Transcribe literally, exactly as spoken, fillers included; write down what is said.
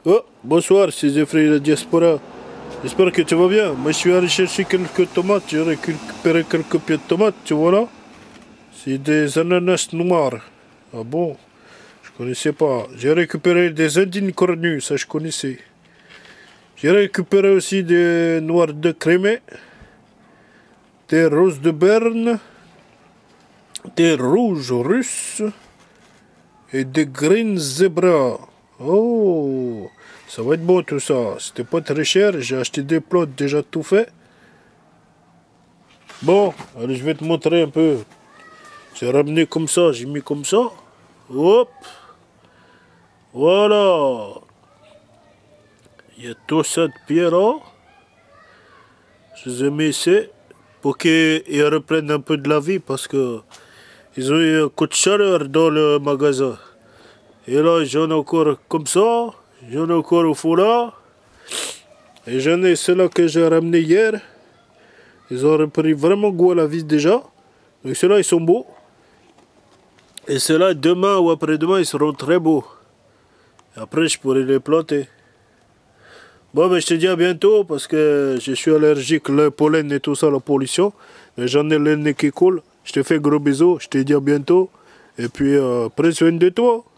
Oh, bonsoir, c'est Zephyr de la diaspora. J'espère que tu vas bien. Moi, je suis allé chercher quelques tomates. J'ai récupéré quelques pieds de tomates, tu vois là. C'est des ananas noirs. Ah bon? Je connaissais pas. J'ai récupéré des indines cornues, ça je connaissais. J'ai récupéré aussi des noirs de crémé, des roses de Berne, des rouges russes et des green zebra. Oh, ça va être bon tout ça. C'était pas très cher. J'ai acheté des plots déjà tout fait. Bon, allez, je vais te montrer un peu. J'ai ramené comme ça, j'ai mis comme ça. Hop. Voilà. Il y a tout ça de pieds là. Je les ai mis ici pour qu'ils reprennent un peu de la vie parce que ils ont eu un coup de chaleur dans le magasin. Et là, j'en ai encore comme ça. J'en ai encore au foulard. Et j'en ai ceux-là que j'ai ramené hier. Ils ont repris vraiment goût à la vie déjà. Donc ceux-là, ils sont beaux. Et ceux-là, demain ou après-demain, ils seront très beaux. Et après, je pourrai les planter. Bon, mais je te dis à bientôt parce que je suis allergique, le pollen et tout ça, la pollution. Mais j'en ai le nez qui coule. Je te fais gros bisous. Je te dis à bientôt. Et puis, euh, prends soin de toi.